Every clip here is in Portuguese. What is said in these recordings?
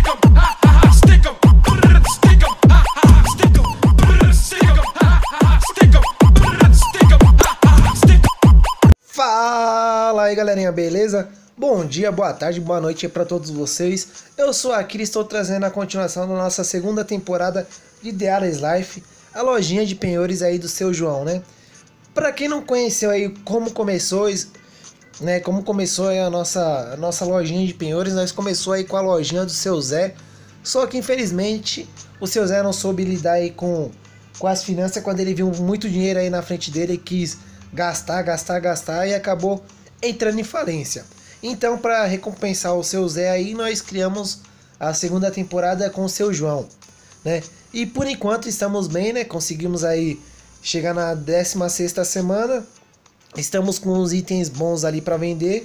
Fala aí galerinha, beleza? Bom dia, boa tarde, boa noite para todos vocês. Eu sou a Akira e estou trazendo a continuação da nossa segunda temporada de The Ares Life, a lojinha de penhores aí do seu João, né? Para quem não conheceu aí como começou, né, como começou aí a nossa lojinha de penhores, nós começou aí com a lojinha do seu Zé. Só que infelizmente o seu Zé não soube lidar aí com as finanças quando ele viu muito dinheiro aí na frente dele e quis gastar e acabou entrando em falência. Então, para recompensar o seu Zé aí, nós criamos a segunda temporada com o seu João, né? E por enquanto estamos bem, né? Conseguimos aí chegar na 16ª semana. Estamos com uns itens bons ali para vender.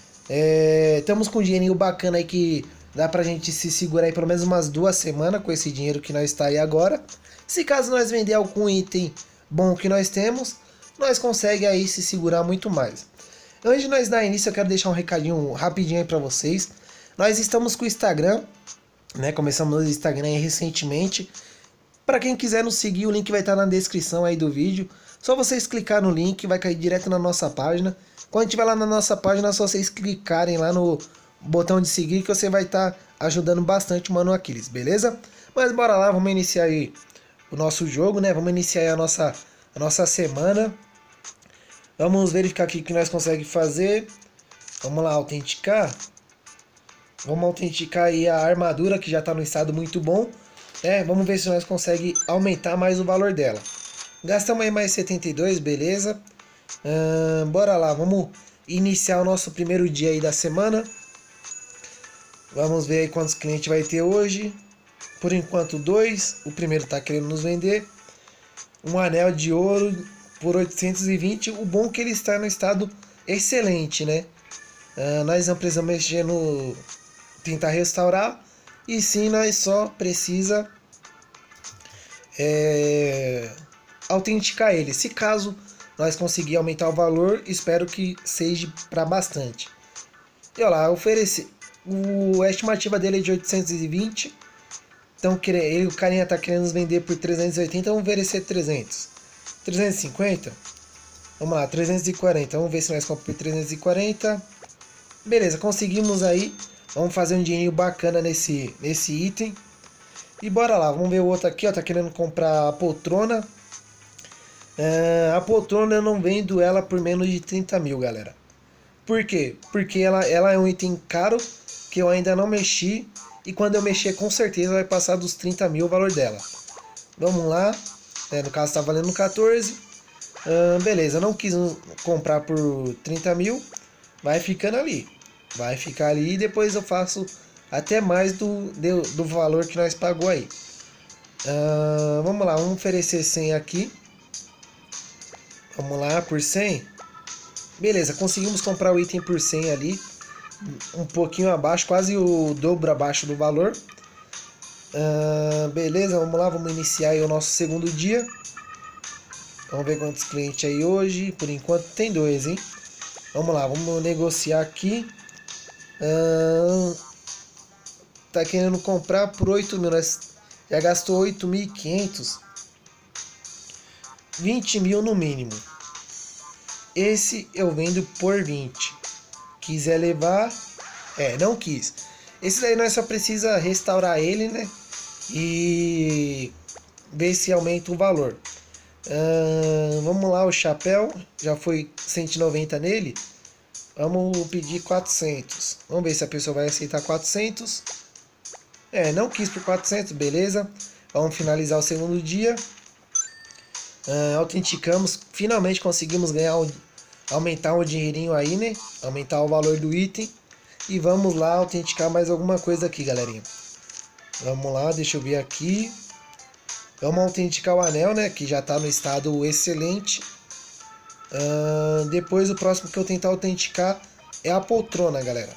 Estamos com um dinheirinho bacana aí que dá pra gente se segurar aí pelo menos umas 2 semanas com esse dinheiro que nós está aí agora. Se caso nós vender algum item bom que nós temos, nós conseguimos aí se segurar muito mais. Antes de nós dar início, eu quero deixar um recadinho rapidinho aí para vocês. Nós estamos com o Instagram, né? Começamos o Instagram aí recentemente. Para quem quiser nos seguir, o link vai estar na descrição aí do vídeo. Só vocês clicar no link, vai cair direto na nossa página. Quando estiver lá na nossa página, é só vocês clicarem lá no botão de seguir que você vai estar ajudando bastante o Mano Aquiles, beleza? Mas bora lá, vamos iniciar aí o nosso jogo, né? Vamos iniciar aí a nossa semana. Vamos verificar aqui o que nós conseguimos fazer. Vamos lá, autenticar. Vamos autenticar aí a armadura que já está no estado muito bom, né? Vamos ver se nós conseguimos aumentar mais o valor dela. Gastamos aí mais 72, beleza. Bora lá, vamos iniciar o nosso primeiro dia aí da semana. Vamos ver aí quantos clientes vai ter hoje. Por enquanto 2. O primeiro está querendo nos vender um anel de ouro por 820. O bom é que ele está no estado excelente, né? Nós não precisamos mexer no... tentar restaurar. E sim, nós só precisa autenticar ele. Se caso nós conseguir aumentar o valor, espero que seja para bastante. E olha lá, a estimativa dele é de 820. Então o carinha está querendo nos vender por 380. Vamos oferecer 300. 350. Vamos lá, 340. Vamos ver se nós compramos por 340. Beleza, conseguimos aí. Vamos fazer um dinheiro bacana nesse item. E bora lá, vamos ver o outro aqui, ó. Tá querendo comprar a poltrona. A poltrona eu não vendo ela por menos de 30 mil, galera. Por quê? Porque ela é um item caro que eu ainda não mexi. E quando eu mexer, com certeza vai passar dos 30 mil o valor dela. Vamos lá. No caso está valendo 14. Beleza, não quis comprar por 30 mil. Vai ficando ali. Vai ficar ali e depois eu faço até mais do valor que nós pagou aí. Vamos lá, vamos oferecer 100 aqui. Vamos lá, por 100. Beleza, conseguimos comprar o item por 100 ali. Um pouquinho abaixo, quase o dobro abaixo do valor. Beleza, vamos lá, vamos iniciar aí o nosso segundo dia. Vamos ver quantos clientes aí hoje. Por enquanto tem 2, hein? Vamos lá, vamos negociar aqui. Tá querendo comprar por 8 mil. Nós já gastou 8.500. 20 mil no mínimo. Esse eu vendo por 20. Quiser levar... não quis. Esse daí nós só precisa restaurar ele, né? E ver se aumenta o valor. Vamos lá, o chapéu. Já foi 190 nele. Vamos pedir 400. Vamos ver se a pessoa vai aceitar 400. Não quis por 400, beleza. Vamos finalizar o segundo dia. Autenticamos. Finalmente conseguimos aumentar o dinheirinho aí, né? Aumentar o valor do item. E vamos lá autenticar mais alguma coisa aqui, galerinha. Vamos lá, deixa eu ver aqui. Vamos autenticar o anel, né? Que já está no estado excelente. Depois o próximo que eu tentar autenticar é a poltrona, galera.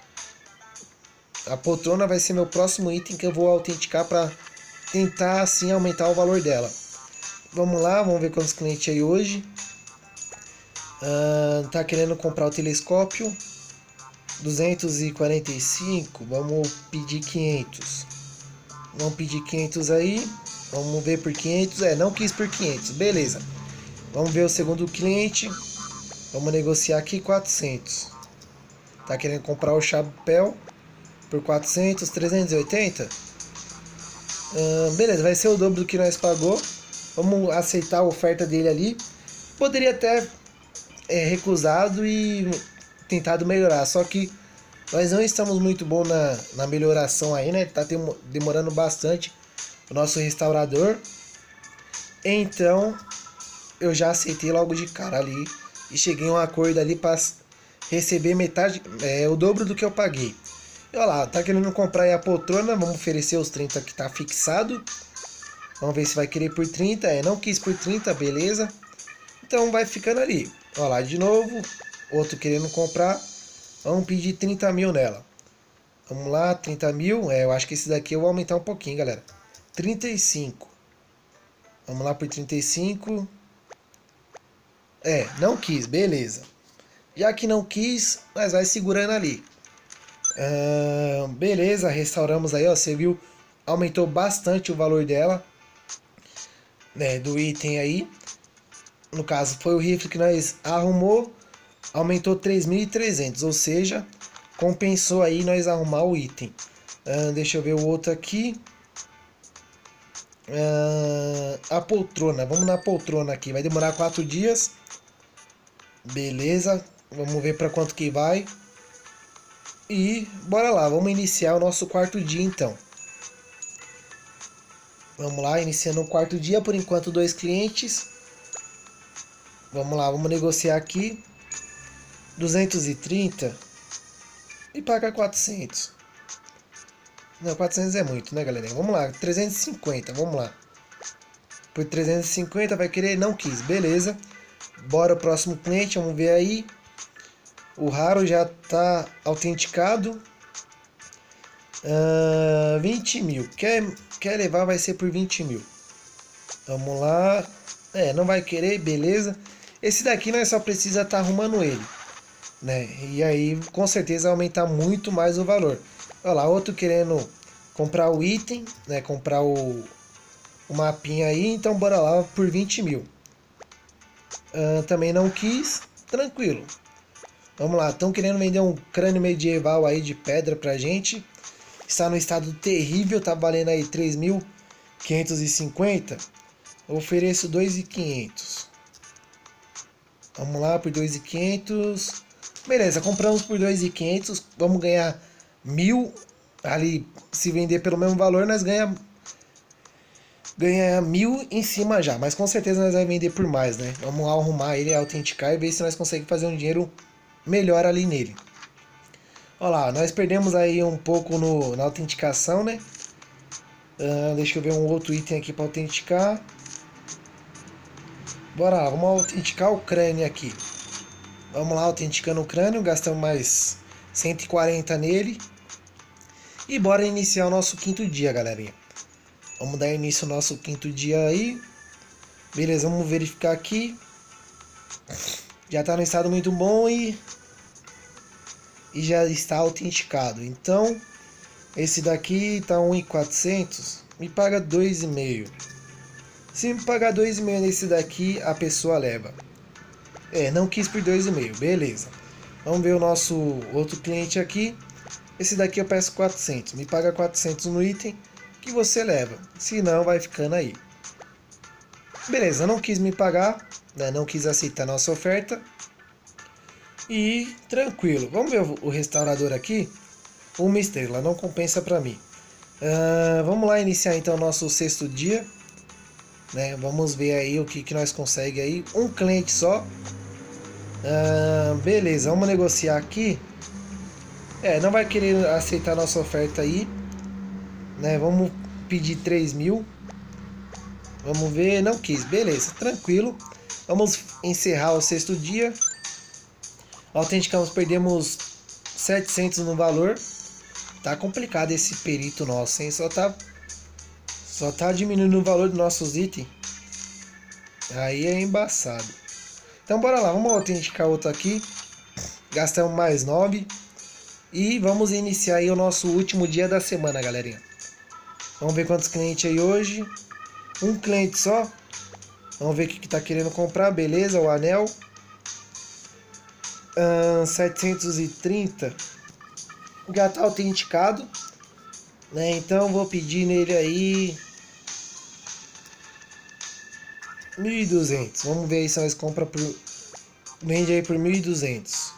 A poltrona vai ser meu próximo item que eu vou autenticar para tentar assim aumentar o valor dela. Vamos lá, vamos ver quantos clientes aí hoje. Tá querendo comprar o telescópio. 245, vamos pedir 500. Vamos pedir 500 aí. Vamos ver por 500. Não quis por 500. Beleza. Vamos ver o segundo cliente. Vamos negociar aqui 400. Tá querendo comprar o chapéu por 400, 380. Beleza, vai ser o dobro do que nós pagou. Vamos aceitar a oferta dele ali. Poderia até recusado e tentado melhorar. Só que nós não estamos muito bom na melhoração aí, né? Tá demorando bastante o nosso restaurador. Então eu já aceitei logo de cara ali e cheguei a um acordo ali para receber metade, o dobro do que eu paguei. E olha lá, tá querendo comprar aí a poltrona, vamos oferecer os 30 que tá fixado. Vamos ver se vai querer por 30, não quis por 30, beleza. Então vai ficando ali. Olha lá, de novo, outro querendo comprar, vamos pedir 30 mil nela. Vamos lá, 30 mil, eu acho que esse daqui eu vou aumentar um pouquinho, galera. 35. Vamos lá por 35. Não quis, beleza. Já que não quis, nós vai segurando ali. Beleza, restauramos aí, ó. Você viu, aumentou bastante o valor dela, né, do item aí. No caso, foi o rifle que nós arrumou, aumentou 3.300, ou seja, compensou aí nós arrumar o item. Deixa eu ver o outro aqui. A poltrona, vamos na poltrona aqui, vai demorar 4 dias. Beleza, vamos ver para quanto que vai. E bora lá, vamos iniciar o nosso quarto dia então. Vamos lá, iniciando o quarto dia, por enquanto 2 clientes. Vamos lá, vamos negociar aqui. 230 e pagar 400. Não, 400 é muito, né, galerinha? Vamos lá, 350, vamos lá. Por 350 vai querer? Não quis, beleza. Bora o próximo cliente, vamos ver aí. O raro já está autenticado. 20 mil. Quer levar, vai ser por 20 mil. Vamos lá. Não vai querer, beleza. Esse daqui nós só precisa estar arrumando ele, né? E aí com certeza vai aumentar muito mais o valor. Olha lá, outro querendo comprar o item, né? Comprar o mapinha aí. Então bora lá por 20 mil. Também não quis, tranquilo. Vamos lá, estão querendo vender um crânio medieval aí de pedra pra gente. Está no estado terrível, tá valendo aí 3.550. Ofereço 2.500. Vamos lá por 2.500. Beleza, compramos por 2.500. Vamos ganhar 1.000 ali. Se vender pelo mesmo valor, nós ganha 1.000 em cima já. Mas com certeza nós vamos vender por mais, né? Vamos arrumar ele, autenticar e ver se nós conseguimos fazer um dinheiro melhor ali nele. Olha lá, nós perdemos aí um pouco na autenticação, né? Deixa eu ver um outro item aqui para autenticar. Bora lá, vamos autenticar o crânio aqui. Vamos lá, autenticando o crânio, gastamos mais 140 nele. E bora iniciar o nosso quinto dia, galerinha. Vamos dar início ao nosso quinto dia aí. Beleza, vamos verificar aqui. Já está no estado muito bom e já está autenticado. Então, esse daqui está 1.400, me paga 2,5. Se me pagar 2,5 nesse daqui, a pessoa leva. Não quis por 2,5, beleza. Vamos ver o nosso outro cliente aqui. Esse daqui eu peço 400, me paga 400 no item que você leva. Se não, vai ficando aí. Beleza, não quis me pagar, né? Não quis aceitar nossa oferta. E tranquilo. Vamos ver o restaurador aqui. Uma estrela, não compensa pra mim. Vamos lá iniciar então o nosso sexto dia, né? Vamos ver aí o que nós conseguimos aí. Um cliente só. Beleza, vamos negociar aqui. Não vai querer aceitar nossa oferta aí, né? Vamos pedir 3.000. Vamos ver, não quis, beleza, tranquilo. Vamos encerrar o sexto dia. Autenticamos, perdemos 700 no valor. Tá complicado esse perito nosso, hein? Só tá diminuindo o valor dos nossos itens. Aí é embaçado. Então bora lá, vamos autenticar outro aqui. Gastamos mais 9. E vamos iniciar aí o nosso último dia da semana, galerinha. Vamos ver quantos clientes aí hoje. Um cliente só. Vamos ver o que tá querendo comprar. Beleza, o anel. 730. Já tá autenticado, né? Então vou pedir nele aí 1.200. Vamos ver aí se nós compra por... Vende aí por 1.200.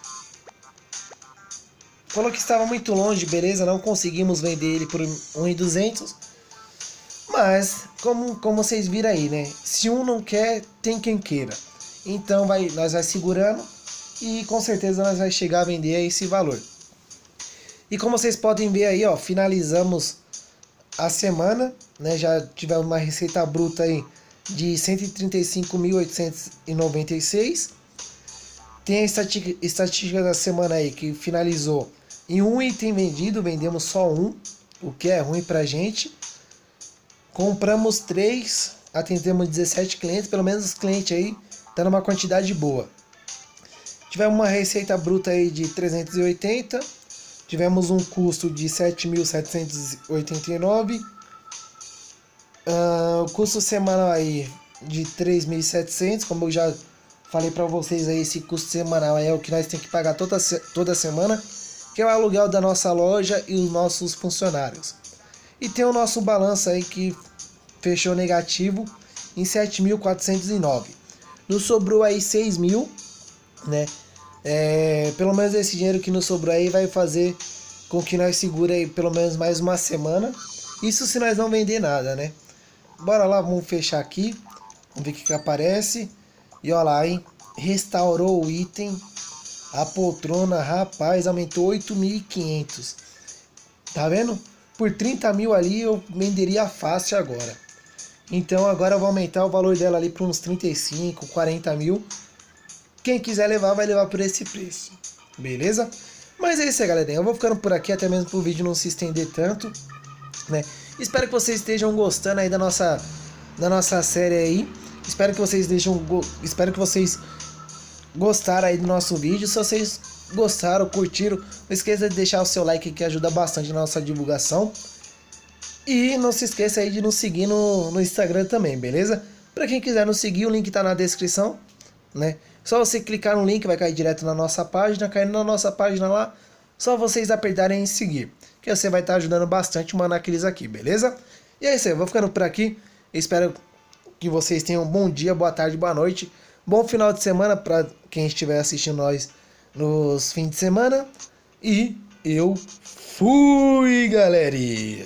Falou que estava muito longe, beleza? Não conseguimos vender ele por 1.200. Mas, como vocês viram aí, né? Se um não quer, tem quem queira. Então nós vai segurando e com certeza nós vai chegar a vender a esse valor. E como vocês podem ver aí, ó, finalizamos a semana, né? Já tivemos uma receita bruta aí de 135.896. Tem a estatística da semana aí que finalizou em um item vendido, vendemos só um, o que é ruim pra gente. Compramos 3, atendemos 17 clientes, pelo menos os clientes aí dando uma quantidade boa. Tivemos uma receita bruta aí de 380, tivemos um custo de 7.789, o custo semanal aí de 3.700, como eu já falei para vocês aí, esse custo semanal é o que nós temos que pagar toda semana, que é o aluguel da nossa loja e os nossos funcionários. E tem o nosso balanço aí que fechou negativo em 7.409. Nos sobrou aí 6.000, né? Pelo menos esse dinheiro que nos sobrou aí vai fazer com que nós segure aí pelo menos mais uma semana. Isso se nós não vender nada, né? Bora lá, vamos fechar aqui. Vamos ver o que aparece. E olha lá, hein? Restaurou o item. A poltrona, rapaz, aumentou 8.500. Tá vendo? Por 30 mil ali eu venderia fácil agora. Então agora eu vou aumentar o valor dela ali para uns 35, 40 mil. Quem quiser levar, vai levar por esse preço. Beleza? Mas é isso aí, galerinha. Eu vou ficando por aqui, até mesmo para o vídeo não se estender tanto, né? Espero que vocês estejam gostando aí da nossa série aí. Espero que vocês gostaram aí do nosso vídeo. Se vocês gostaram, curtiram, não esqueça de deixar o seu like que ajuda bastante na nossa divulgação. E não se esqueça aí de nos seguir no Instagram também, beleza? Para quem quiser nos seguir, o link tá na descrição, né? Só você clicar no link, vai cair direto na nossa página. Caindo na nossa página lá, só vocês apertarem em seguir, que você vai estar ajudando bastante o Manaquiles aqui, beleza? E é isso aí, eu vou ficando por aqui. Espero que vocês tenham um bom dia, boa tarde, boa noite. Bom final de semana para quem estiver assistindo nós nos fins de semana. E eu fui, galera!